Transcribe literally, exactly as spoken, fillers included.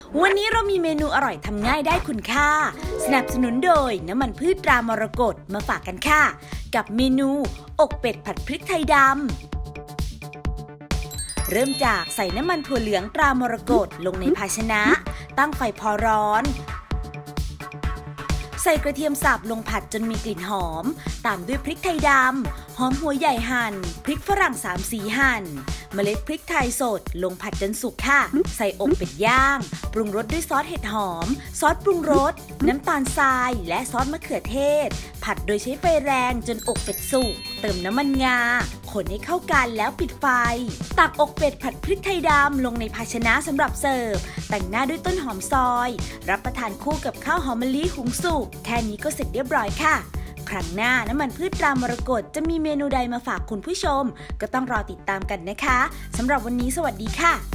วันนี้เรามีเมนูอร่อยทำง่ายได้คุณค่าสนับสนุนโดยน้ำมันพืชตรามรกตมาฝากกันค่ะกับเมนูอกเป็ดผัดพริกไทยดำเริ่มจากใส่น้ำมันถั่วเหลืองตรามรกตลงในภาชนะตั้งไฟพอร้อนใส่กระเทียมสับลงผัดจนมีกลิ่นหอมตามด้วยพริกไทยดำหอมหัวใหญ่หั่นพริกฝรั่งสามสีหั่นเมล็ดพริกไทยสดลงผัดจนสุกค่ะใส่อกเป็ดย่างปรุงรสด้วยซอสเห็ดหอมซอสปรุงรสน้ำตาลทรายและซอสมะเขือเทศผัดโดยใช้ไฟแรงจนอกเป็ดสุกเติมน้ำมันงาคนให้เข้ากันแล้วปิดไฟตักอกเป็ดผัดพริกไทยดำลงในภาชนะสำหรับเสิร์ฟแต่งหน้าด้วยต้นหอมซอยรับประทานคู่กับข้าวหอมมะลิหุงสุกแค่นี้ก็เสร็จเรียบร้อยค่ะครั้งหน้าน้ำมันพืชตรามรกตจะมีเมนูใดมาฝากคุณผู้ชมก็ต้องรอติดตามกันนะคะสำหรับวันนี้สวัสดีค่ะ